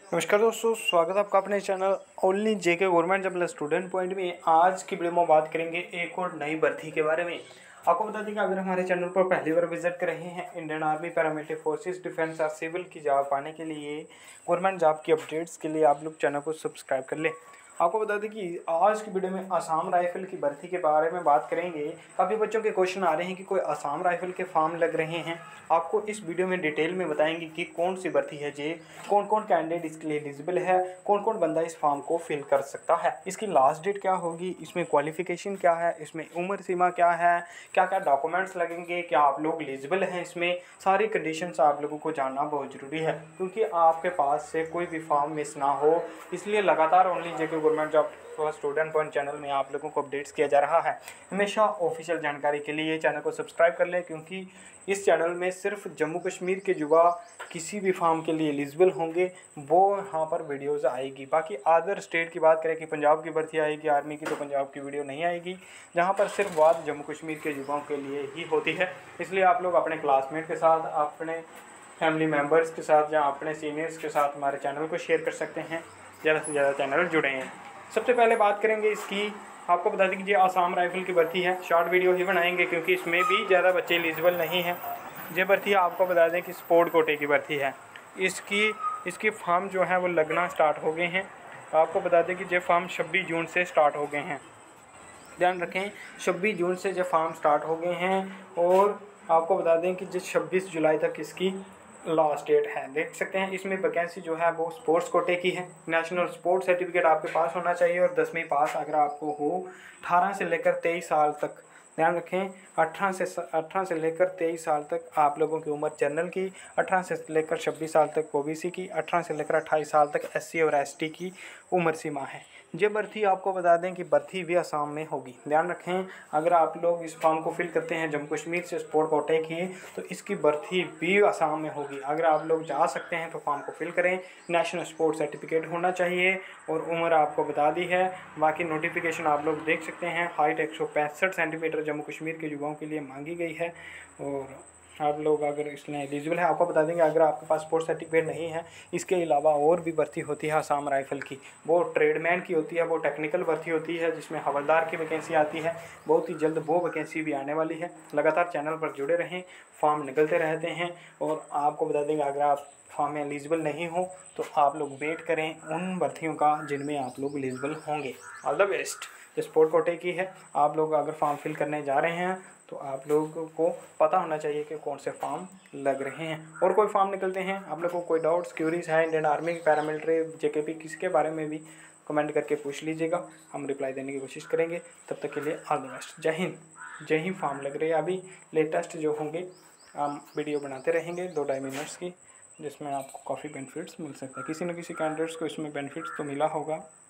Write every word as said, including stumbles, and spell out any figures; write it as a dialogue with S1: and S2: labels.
S1: नमस्कार दोस्तों, स्वागत है आपका अपने चैनल ओनली जेके गवर्नमेंट जब स्टूडेंट पॉइंट में। आज की वीडियो में बात करेंगे एक और नई भर्ती के बारे में। आपको बता दें कि अगर हमारे चैनल पर पहली बार विजिट कर रहे हैं, Indian army, paramilitary forces, defence और सिविल की जॉब पाने के लिए, गवर्नमेंट जॉब की अपडेट्स के लिए आप लोग चैनल को सब्सक्राइब कर लें। आपको बता दें कि आज की वीडियो में आसाम राइफल की भर्ती के बारे में बात करेंगे। काफ़ी बच्चों के क्वेश्चन आ रहे हैं कि कोई आसाम राइफल के फॉर्म लग रहे हैं। आपको इस वीडियो में डिटेल में बताएंगे कि कौन सी भर्ती है जी, कौन कौन कैंडिडेट इसके लिए एलिजिबल है, कौन कौन बंदा इस फॉर्म को फिल कर सकता है, इसकी लास्ट डेट क्या होगी, इसमें क्वालिफिकेशन क्या है, इसमें उम्र सीमा क्या है, क्या क्या डॉक्यूमेंट्स लगेंगे, क्या आप लोग एलिजिबल हैं, इसमें सारी कंडीशंस आप लोगों को जानना बहुत ज़रूरी है क्योंकि आपके पास से कोई भी फॉर्म मिस ना हो। इसलिए लगातार only JK government job student point channel में आप लोगों को अपडेट्स किया जा रहा है। हमेशा ऑफिशियल जानकारी के लिए चैनल को सब्सक्राइब कर लें क्योंकि इस चैनल में सिर्फ जम्मू कश्मीर के युवा किसी भी फॉर्म के लिए एलिजिबल होंगे वो यहाँ पर वीडियोज़ आएगी। बाकी अदर स्टेट की बात करें कि पंजाब की भर्ती आएगी आर्मी की, तो पंजाब की वीडियो नहीं आएगी। जहाँ पर सिर्फ बात जम्मू कश्मीर के युवाओं के लिए ही होती है। इसलिए आप लोग अपने क्लासमेट के साथ, अपने फैमिली मेम्बर्स के साथ या अपने सीनियर्स के साथ हमारे चैनल को शेयर कर सकते हैं। ज़्यादा से ज़्यादा चैनल जुड़े हैं। सबसे पहले बात करेंगे इसकी। आपको बता दें कि ये आसाम राइफल की भर्ती है। शॉर्ट वीडियो ही बनाएंगे क्योंकि इसमें भी ज़्यादा बच्चे एलिजिबल नहीं हैं। ये भर्ती आपको बता दें कि स्पोर्ट कोटे की भर्ती है। इसकी इसकी फॉर्म जो है वो लगना स्टार्ट हो गए हैं। आपको बता दें कि ये फॉर्म छब्बीस जून से स्टार्ट हो गए हैं। ध्यान रखें, छब्बीस जून से ये फॉर्म स्टार्ट हो गए हैं और आपको बता दें कि जो छब्बीस जुलाई तक इसकी लास्ट डेट है। देख सकते हैं इसमें वैकेंसी जो है वो स्पोर्ट्स कोटे की है। नेशनल स्पोर्ट्स सर्टिफिकेट आपके पास होना चाहिए और दसवीं पास अगर आपको हो। अठारह से लेकर तेईस साल तक, ध्यान रखें, अठारह से अठारह से लेकर तेईस साल तक आप लोगों की उम्र जनरल की, अठारह से लेकर छब्बीस साल तक ओबीसी की, अठारह से लेकर अट्ठाईस साल तक एससी और एसटी की उम्र सीमा है। ये भर्ती आपको बता दें कि भर्ती भी आसाम में होगी। ध्यान रखें, अगर आप लोग इस फॉर्म को फिल करते हैं जम्मू कश्मीर से स्पोर्ट कोटे की, तो इसकी भर्ती भी आसाम में होगी। अगर आप लोग जा सकते हैं तो फॉर्म को फिल करें। नेशनल स्पोर्ट सर्टिफिकेट होना चाहिए और उम्र आपको बता दी है। बाकी नोटिफिकेशन आप लोग देख सकते हैं। हाइट एक सौ पैंसठ सेंटीमीटर जम्मू कश्मीर के युवाओं के लिए मांगी गई है और आप लोग अगर इसमें एलिजिबल है। आपको बता देंगे अगर आपके पास स्पोर्ट्स सर्टिफिकेट नहीं है, इसके अलावा और भी भर्ती होती है आसाम राइफल की। वो ट्रेडमैन की होती है, वो टेक्निकल भर्ती होती है जिसमें हवलदार की वैकेंसी आती है। बहुत ही जल्द वो वैकेंसी भी आने वाली है। लगातार चैनल पर जुड़े रहें, फॉर्म निकलते रहते हैं। और आपको बता देंगे अगर आप फॉर्म में एलिजिबल नहीं हो तो आप लोग वेट करें उन भर्तियों का जिनमें आप लोग एलिजिबल होंगे। All the best. ये स्पोर्ट कोटे की है। आप लोग अगर फॉर्म फिल करने जा रहे हैं तो आप लोगों को पता होना चाहिए कि कौन से फॉर्म लग रहे हैं। और कोई फॉर्म निकलते हैं, आप लोगों को कोई डाउट्स, क्यूरीज है इंडियन आर्मी, पैरामिलिट्री, जेकेपी, किसी के बारे में भी कमेंट करके पूछ लीजिएगा। हम रिप्लाई देने की कोशिश करेंगे। तब तक के लिए ऑल द बेस्ट। जय हिंद। जय हिंद। फॉर्म लग रहे हैं अभी लेटेस्ट जो होंगे, हम वीडियो बनाते रहेंगे दो ढाई मिनट्स की, जिसमें आपको काफ़ी बेनिफिट्स मिल सकते हैं। किसी न किसी कैंडिडेट्स को इसमें बेनिफिट्स तो मिला होगा।